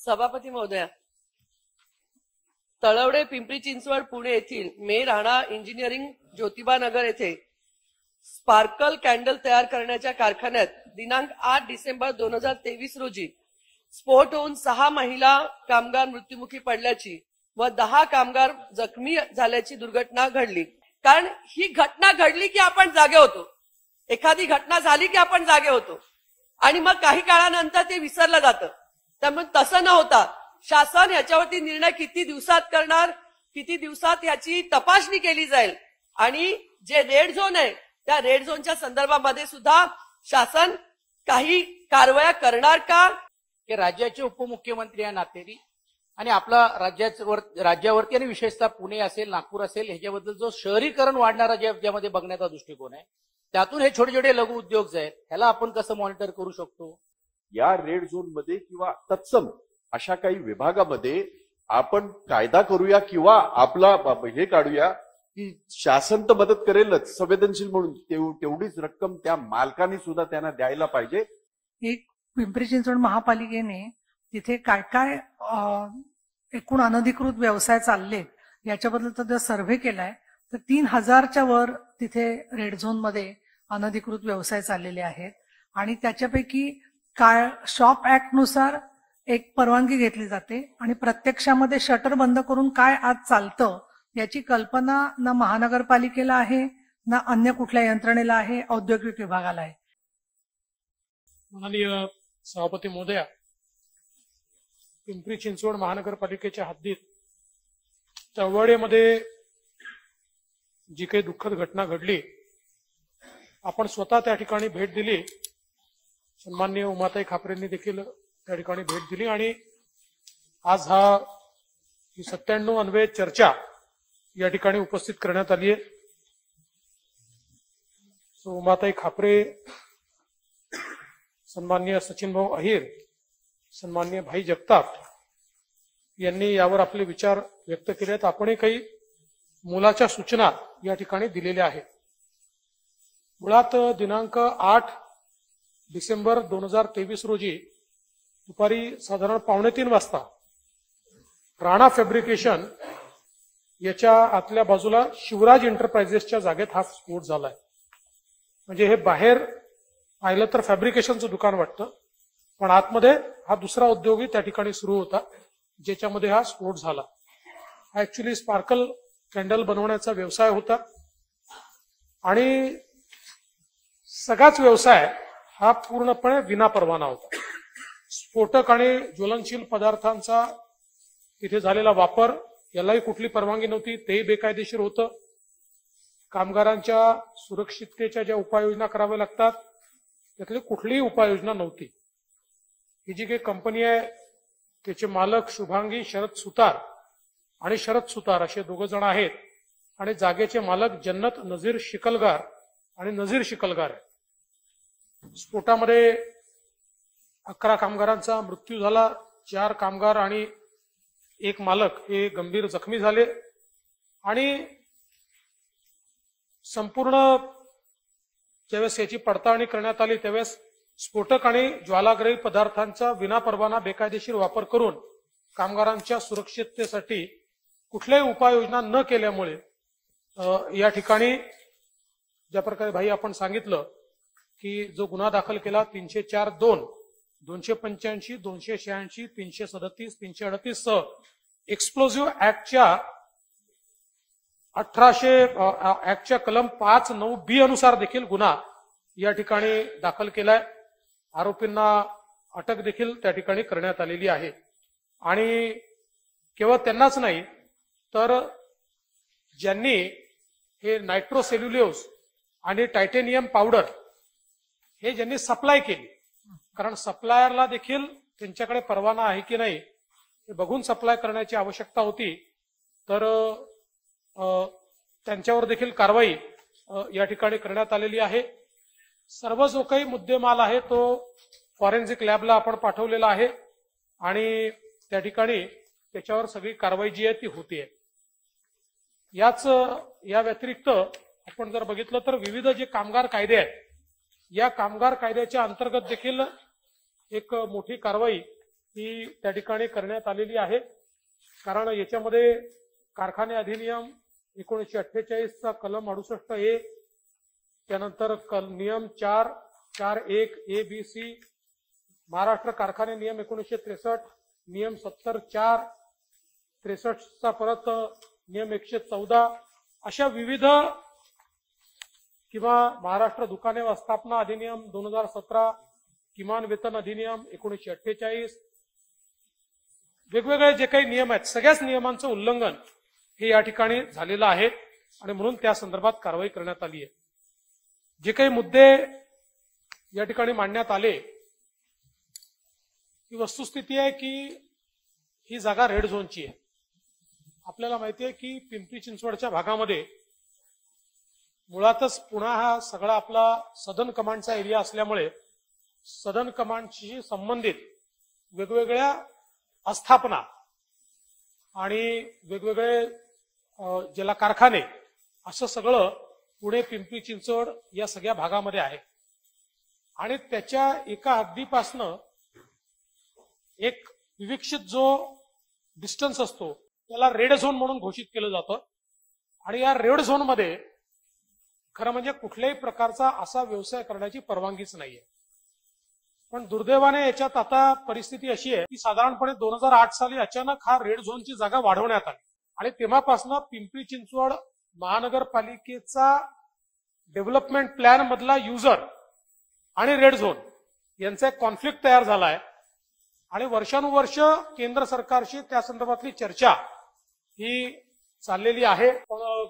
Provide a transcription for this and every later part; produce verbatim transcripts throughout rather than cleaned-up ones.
सभापती महोदया, तळवडे पिंपरी चिंचवड पुणे येथील मे राणा इंजिनिअरिंग ज्योतिबा नगर येथे स्पार्कल कॅन्डल तयार करण्याच्या कारखान्यात दिनांक आठ डिसेंबर दोन हजार तेवीस रोजी स्फोट होऊन सहा महिला कामगार मृत्युमुखी पडल्याची व दहा कामगार जखमी झाल्याची दुर्घटना घडली। कारण ही घटना घडली की आपण जागे होतो, एखादी घटना झाली की आपण जागे होतो आणि मग काही काळानंतर ते विसरलं जातं। त्यामुळे तसं न होता शासन याच्यावरती निर्णय किती दिवसात करणार, किती दिवसात याची तपासणी केली जाईल आणि जे रेड झोन आहे त्या रेड झोनच्या संदर्भामध्ये सुद्धा शासन काही कारवाया करणार का? की राज्याचे उपमुख्यमंत्री या नात्याने आणि आपला राज्यावर राज्यावरती आणि विशेषतः पुणे असेल नागपूर असेल ह्याच्याबद्दल जो शहरीकरण वाढणारा ज्यामध्ये बघण्याचा दृष्टिकोन आहे त्यातून हे छोटे छोटे लघु उद्योग जे आहेत ह्याला आपण कसं मॉनिटर करू शकतो? या रेड झोन मध्ये किंवा तत्सम अशा काही विभागामध्ये आपण कायदा करूया किंवा आपला हे काढूया की शासन तर मदत करेलच संवेदनशील म्हणून तेवढीच रक्कम त्या मालकाने सुद्धा त्यांना द्यायला पाहिजे। एक पिंपरी चिंचवड महापालिकेने तिथे काय काय एकूण अनधिकृत व्यवसाय चालले याच्याबद्दल जर सर्व्हे केलाय तर तीन हजारच्या वर तिथे रेड झोन मध्ये अनधिकृत व्यवसाय चाललेले आहेत आणि त्याच्यापैकी काय शॉप ऍक्ट नुसार एक परवानगी घेतली जाते आणि प्रत्यक्षामध्ये शटर बंद करून काय आज चालतं याची कल्पना ना महानगरपालिकेला आहे ना अन्य कुठल्या यंत्रणेला आहे, औद्योगिक विभागाला आहे। माननीय सभापती महोदया, पिंपरी चिंचवड महानगरपालिकेच्या हद्दीत तळवडेमध्ये जी काही दुःखद घटना घडली आपण स्वतः त्या ठिकाणी भेट दिली। सन्माननीय उमाताई खापरेंनी देखील त्या ठिकाणी भेट दिली आणि आज हा ही सत्त्याण्णव अन्वये चर्चा या ठिकाणी उपस्थित करण्यात आली आहे। सो उमाताई खापरे, सन्माननीय सचिन भाऊ अहिर, सन्माननीय भाई जगताप यांनी यावर आपले विचार व्यक्त केले आहेत। आपणही काही मोलाच्या सूचना या ठिकाणी दिलेल्या आहेत। मुळात दिनांक आठ डिसेंबर दोन हजार तेवीस रोजी दुपारी साधारण पावणे तीन वाजता राणा फॅब्रिकेशन याच्या आतल्या बाजूला शिवराज एंटरप्राइजेसच्या जागेत हा स्फोट झालाय। म्हणजे हे बाहेर पाहिलं तर फॅब्रिकेशनचं दुकान वाटतं पण आतमध्ये हा दुसरा उद्योगही त्या ठिकाणी सुरू होता ज्याच्यामध्ये हा स्फोट झाला। हा ऍक्च्युली स्पार्कल कॅन्डल बनवण्याचा व्यवसाय होता आणि सगळाच व्यवसाय हा पूर्णपणे विनापरवाना होता। स्फोटक आणि ज्वलनशील पदार्थांचा तिथे झालेला वापर यालाही कुठली परवानगी नव्हती, तेही बेकायदेशीर होतं। कामगारांच्या सुरक्षिततेच्या ज्या उपाययोजना कराव्या लागतात त्यातली कुठलीही उपाययोजना नव्हती। ही जी काही कंपनी आहे त्याचे मालक शुभांगी शरद सुतार आणि शरद सुतार असे दोघ जण आहेत आणि जागेचे मालक जन्नत नजीर शिकलगार आणि नजीर शिकलगार आहे। स्फोटामध्ये अकरा कामगारांचा मृत्यू झाला, चार कामगार आणि एक मालक हे गंभीर जखमी झाले आणि संपूर्ण ज्यावेळेस याची पडताळणी करण्यात आली त्यावेळेस स्फोटक आणि ज्वालाग्रही पदार्थांचा विनापरवाना बेकायदेशीर वापर करून कामगारांच्या सुरक्षिततेसाठी कुठल्याही उपाययोजना न केल्यामुळे या ठिकाणी ज्या प्रकारे भाई आपण सांगितलं की जो गुन्हा दाखल केला तीनशे चार दोन दोनशे पंच्याऐंशी दोनशे शहाऐंशी तीनशे सदतीस तीनशे अडतीस सह एक्सप्लोजिव्ह ऍक्टच्या अठराशे ऍक्टच्या कलम पाच नऊ बी अनुसार देखील गुन्हा या ठिकाणी दाखल केलाय। आरोपींना अटक देखील त्या ठिकाणी करण्यात आलेली आहे आणि केवळ त्यांनाच नाही तर ज्यांनी हे नायट्रोसेल्युलोज आणि टायटेनियम पावडर हे ज्यांनी सप्लाय केली, कारण सप्लायरला देखील त्यांच्याकडे परवाना आहे की नाही हे बघून सप्लाय करण्याची आवश्यकता होती, तर त्यांच्यावर देखील कारवाई या ठिकाणी करण्यात आलेली आहे। सर्व जो काही मुद्देमाल आहे तो फॉरेन्सिक लॅबला आपण पाठवलेला आहे आणि त्या ठिकाणी त्याच्यावर सगळी कारवाई जी आहे ती होतीये। याच या व्यतिरिक्त आपण जर बघितलं तर विविध जे कामगार कायदे आहेत या कामगार कायद्याच्या अंतर्गत देखील एक मोठी कारवाई ही त्या ठिकाणी करण्यात आलेली आहे. कारण याच्यामध्ये कारखाने अधिनियम एकोणीसशे अठ्ठेचाळीसचा कलम अडुसष्ट ए, त्यानंतर कल नियम चार चार एक ए बी सी, महाराष्ट्र कारखाने नियम एकोणीसशे त्रेसष्ट, नियम सत्तर चार त्रेसष्टचा परत नियम एकशे चौदा, अशा विविध किंवा महाराष्ट्र दुकाने व स्थापना अधिनियम दोन हजार सतरा, किमान वेतन अधिनियम एकोणीसशे अठ्ठेचाळीस, वेगवेगळे जे काही नियम आहेत सगळ्याच नियमांचं उल्लंघन हे या ठिकाणी झालेलं आहे आणि म्हणून त्या संदर्भात कारवाई करण्यात आली आहे. जे काही मुद्दे या ठिकाणी मांडण्यात आले, ही वस्तुस्थिती आहे की ही जागा रेड झोनची आहे. आपल्याला माहिती आहे की पिंपरी चिंचवडच्या भागामध्ये मुळातच पुणा हा सगळा आपला सदर्न कमांडचा एरिया असल्यामुळे सदर्न कमांडशी संबंधित वेगवेगळ्या आस्थापना आणि वेगवेगळे ज्याला कारखाने असं सगळं पुणे पिंपरी चिंचवड या सगळ्या भागामध्ये आहे. आणि त्याच्या एका हद्दीपासनं एक विविक्षित जो डिस्टन्स असतो त्याला रेड झोन म्हणून घोषित केलं जातं. आणि या रेड झोन मध्ये खरं म्हणजे कुठल्याही प्रकारचा असा व्यवसाय करण्याची परवानगीच नाहीये. पण दुर्दैवाने याच्यात आता परिस्थिती अशी आहे की साधारणपणे दोन हजार आठ साली अचानक हा रेड झोनची जागा वाढवण्यात आली आणि तेव्हापासून पिंपरी चिंचवड महानगरपालिकेचा डेव्हलपमेंट प्लॅन मधला युजर आणि रेड झोन यांचा एक कॉन्फ्लिक्ट तयार झालाय आणि वर्षानुवर्ष केंद्र सरकारशी त्या संदर्भातली चर्चा ही चाललेली आहे. पण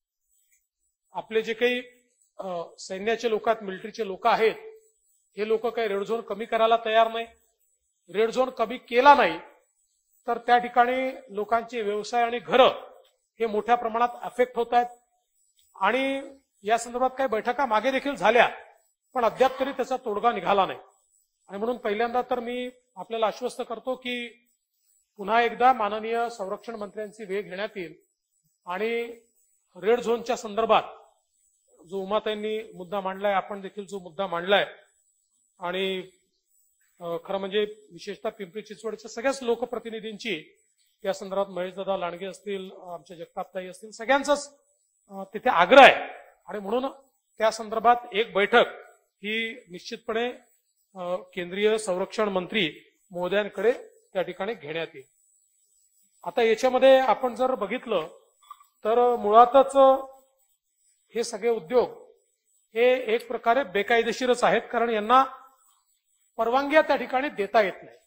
आपले जे काही सैन्याचे लोक आहेत, मिलिटरीचे लोक आहेत, हे लोक काही रेड झोन कमी करायला तयार नाही. रेड झोन कमी केला नाही तर त्या ठिकाणी लोकांचे व्यवसाय आणि घरं हे मोठ्या प्रमाणात अफेक्ट होत आहेत. आणि या संदर्भात काही बैठका मागे देखील झाल्या पण अद्याप तरी त्याचा तोडगा निघाला नाही. आणि म्हणून पहिल्यांदा तर मी आपल्याला आश्वस्त करतो की पुन्हा एकदा माननीय संरक्षण मंत्र्यांची वेळ घेण्यात येईल आणि रेड झोनच्या संदर्भात जो उमाताईंनी मुद्दा मांडलाय, आपण देखील जो मुद्दा मांडलाय आणि खरं म्हणजे विशेषतः पिंपरी चिंचवडच्या सगळ्याच लोकप्रतिनिधींची त्या संदर्भात महेशदादा लांडगे असतील, आमच्या जगतापताई असतील, सगळ्यांचाच तिथे आग्रह आहे. आणि म्हणून त्या संदर्भात एक बैठक ही निश्चितपणे केंद्रीय संरक्षण मंत्री महोदयांकडे त्या ठिकाणी घेण्यात येईल. आता याच्यामध्ये आपण जर बघितलं तर मुळातच हे सगळे उद्योग हे एक प्रकारे बेकायदेशीरच आहेत कारण यांना परवानग्या त्या ठिकाणी देता येत नाही.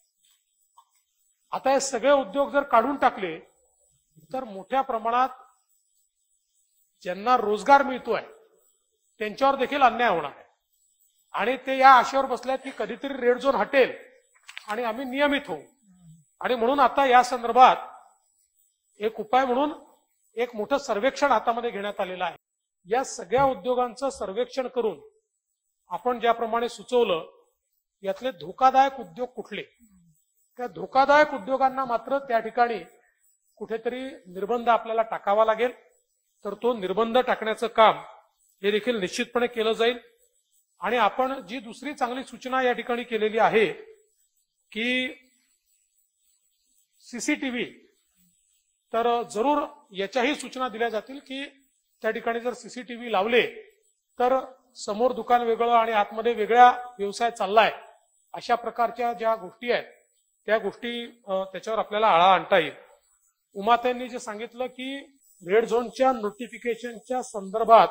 आता हे सगळे उद्योग जर काढून टाकले तर मोठ्या प्रमाणात ज्यांना रोजगार मिळतोय त्यांच्यावर देखील अन्याय होणार आहे. आणि ते या आशेवर बसल्यात की कधीतरी रेड झोन हटेल आणि आम्ही नियमित होऊ. आणि म्हणून आता या संदर्भात एक उपाय म्हणून एक मोठं सर्वेक्षण हातामध्ये घेण्यात आलेलं आहे. या सगळ्या उद्योगांचं सर्वेक्षण करून आपण ज्याप्रमाणे सुचवलं यातले धोकादायक उद्योग कुठले, त्या धोकादायक उद्योगांना मात्र त्या ठिकाणी कुठेतरी निर्बंध आपल्याला टाकावा लागेल. तर तो निर्बंध टाकण्याचं काम हे देखील निश्चितपणे केलं जाईल. आणि आपण जी दुसरी चांगली सूचना या ठिकाणी केलेली आहे की सीसीटीव्ही, तर जरूर याच्याही सूचना दिल्या जातील की त्या ठिकाणी जर सीसीटीव्ही लावले तर समोर दुकान वेगळं आणि आतमध्ये वेगळा व्यवसाय चाललाय अशा प्रकारच्या ज्या गोष्टी आहेत त्या गोष्टी त्याच्यावर आपल्याला आळा आणता येईल. उमाताईंनी जे सांगितलं की रेड झोनच्या नोटिफिकेशनच्या संदर्भात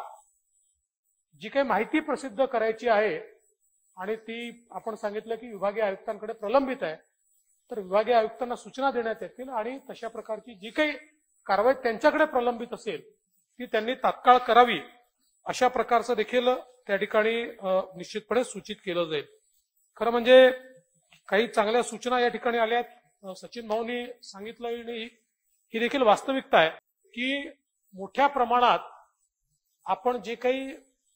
जी काही माहिती प्रसिद्ध करायची आहे आणि ती आपण सांगितलं की विभागीय आयुक्तांकडे प्रलंबित आहे, तर विभागीय आयुक्तांना सूचना देण्यात येतील आणि तशा प्रकारची जी काही कारवाई त्यांच्याकडे प्रलंबित असेल ती त्यांनी तात्काळ करावी अशा प्रकारचं देखील त्या ठिकाणी निश्चितपणे सूचित केलं जाईल. खरं म्हणजे काही चांगल्या सूचना या ठिकाणी आल्या आहेत. सचिन भाऊंनी सांगितलं ही देखील वास्तविकता आहे की मोठ्या प्रमाणात आपण जे काही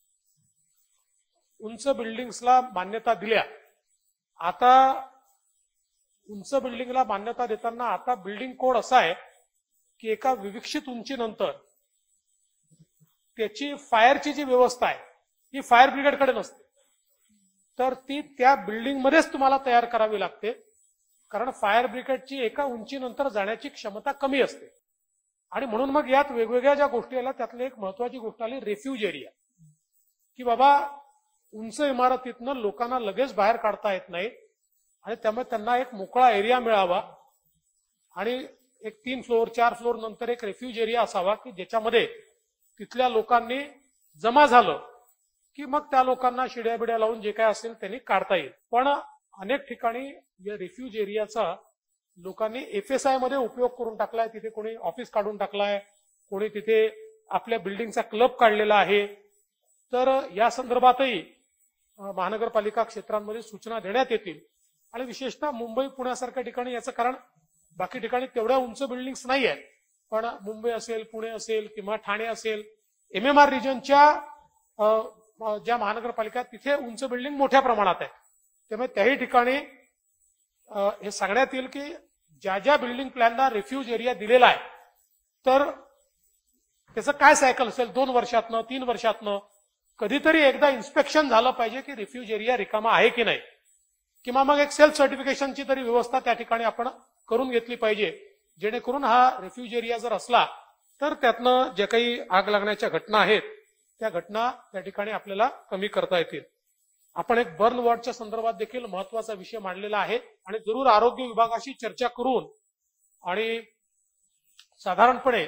उंच बिल्डिंग्सला मान्यता दिल्या, आता उंच बिल्डिंगला मान्यता देताना आता बिल्डिंग कोड असा आहे की एका विविक्षित उंचीनंतर त्याची फायरची जी व्यवस्था आहे ही फायर ब्रिगेडकडे नसते, तर ती त्या बिल्डिंग मध्येच तुम्हाला तयार करावी लागते. कारण फायर ब्रिगेडची एका उंचीनंतर जाण्याची क्षमता कमी असते. आणि म्हणून मग यात वेगवेगळ्या ज्या गोष्टी आल्या त्यातली एक महत्वाची गोष्ट आली रेफ्यूज एरिया, की बाबा उंच इमारतीतनं लोकांना लगेच बाहेर काढता येत नाही आणि त्यामुळे त्यांना एक मोकळा एरिया मिळावा आणि एक तीन फ्लोअर चार फ्लोअर नंतर एक रेफ्यूज एरिया असावा की ज्याच्यामध्ये तिथल्या लोकांनी जमा झालं की मग त्या लोकांना शिड्या बिड्या लावून जे काय असेल त्यांनी काढता येईल. पण अनेक ठिकाणी या रेफ्यूज एरियाचा लोकांनी एफ एस आय मध्ये उपयोग करून टाकलाय. तिथे कोणी ऑफिस काढून टाकलाय, कोणी तिथे आपल्या बिल्डिंगचा क्लब काढलेला आहे. तर या संदर्भातही महानगरपालिका क्षेत्रांमध्ये सूचना देण्यात येतील. आणि विशेषतः मुंबई पुण्यासारख्या ठिकाणी याचं कारण बाकी ठिकाणी तेवढ्या उंच बिल्डिंग्स नाही आहेत, पण मुंबई असेल, पुणे असेल किंवा ठाणे असेल, एम एम आर रिजनच्या ज्या महानगरपालिका तिथे उंच बिल्डिंग मोठ्या प्रमाणात आहेत. त्यामुळे त्याही ठिकाणी हे सांगण्यात येईल की ज्या ज्या बिल्डिंग प्लॅनला रेफ्यूज एरिया दिलेला आहे तर त्याचं काय सायकल असेल, दोन वर्षातनं तीन वर्षातनं कधीतरी एकदा इन्स्पेक्शन झालं पाहिजे की रेफ्यूज एरिया रिकामा आहे की नाही, किंवा मग एक सेल्फ सर्टिफिकेशनची तरी व्यवस्था त्या ठिकाणी आपण करून घेतली पाहिजे, जेणेकरून हा रेफ्यूज एरिया जर असला तर त्यातनं जे काही आग लागण्याच्या घटना आहेत त्या घटना त्या ठिकाणी आपल्याला कमी करता येतील. आपण एक बर्न वॉर्डच्या संदर्भात देखील महत्वाचा विषय मांडलेला आहे आणि जरूर आरोग्य विभागाशी चर्चा करून आणि साधारणपणे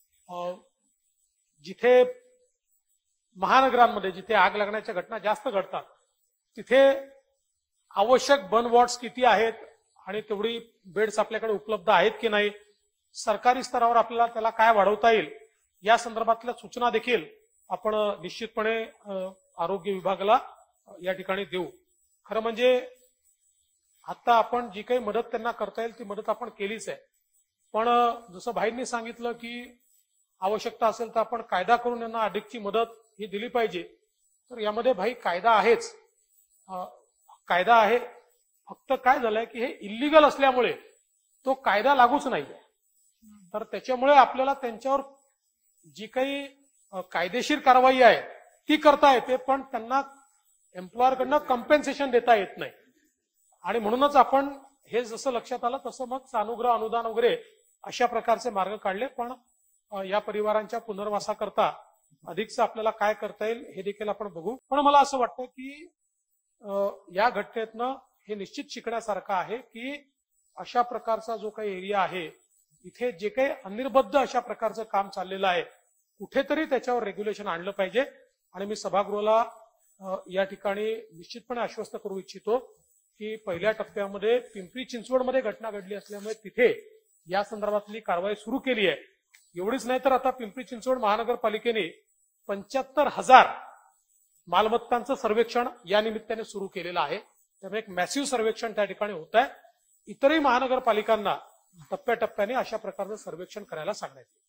जिथे महानगरांमध्ये जिथे आग लागण्याच्या घटना जास्त घडतात तिथे आवश्यक बर्न वॉर्ड्स किती आहेत आणि तेवढी बेड्स आपल्याकडे उपलब्ध आहेत की नाही, सरकारी स्तरावर आपल्याला त्याला काय वाढवता येईल या संदर्भातल्या सूचना देखील आपण निश्चितपणे आरोग्य विभागाला या ठिकाणी देऊ. खरं म्हणजे आता आपण जी काही मदत त्यांना करता येईल ती मदत आपण केलीच आहे. पण जसं भाईंनी सांगितलं की आवश्यकता असेल तर आपण कायदा करून यांना अधिकची मदत ही दिली पाहिजे. तर यामध्ये भाई कायदा आहेच, कायदा आहे, फक्त काय झालंय की हे इल्लीगल असल्यामुळे तो कायदा लागूच नाहीये. तर त्याच्यामुळे आपल्याला त्यांच्यावर जी काही कायदेशीर कारवाई आहे ती करता येते, पण त्यांना एम्प्लॉयरकडनं कम्पेन्सेशन देता येत नाही. आणि म्हणूनच आपण हे जसं लक्षात आलं तसं मग सानुग्रह अनुदान वगैरे अशा प्रकारचे मार्ग काढले. पण या परिवारांच्या पुनर्वासाकरता अधिकचं आपल्याला काय करता येईल हे देखील आपण बघू. पण मला असं वाटतं की या घटनेतनं हे निश्चित शिकण्यासारखं आहे की अशा प्रकारचा जो काही एरिया आहे इथे जे काही अनिर्बद्ध अशा प्रकारचं काम चाललेलं आहे कुठेतरी त्याच्यावर रेग्युलेशन आणलं पाहिजे. आणि मी सभागृहाला या ठिकाणी निश्चितपणे आश्वस्त करू इच्छितो की पहिल्या टप्प्यामध्ये पिंपरी चिंचवडमध्ये घटना घडली असल्यामुळे तिथे या संदर्भातली कारवाई सुरू केली आहे. एवढीच नाही तर आता पिंपरी चिंचवड महानगरपालिकेने पंच्याहत्तर हजार मालमत्तांचं सर्वेक्षण या निमित्ताने सुरू केलेलं आहे. त्यामुळे एक मॅसिव्ह सर्वेक्षण त्या ठिकाणी होत आहे. इतरही महानगरपालिकांना टप्प्याटप्प्याने अशा प्रकारचं सर्वेक्षण करायला सांगण्यात येईल.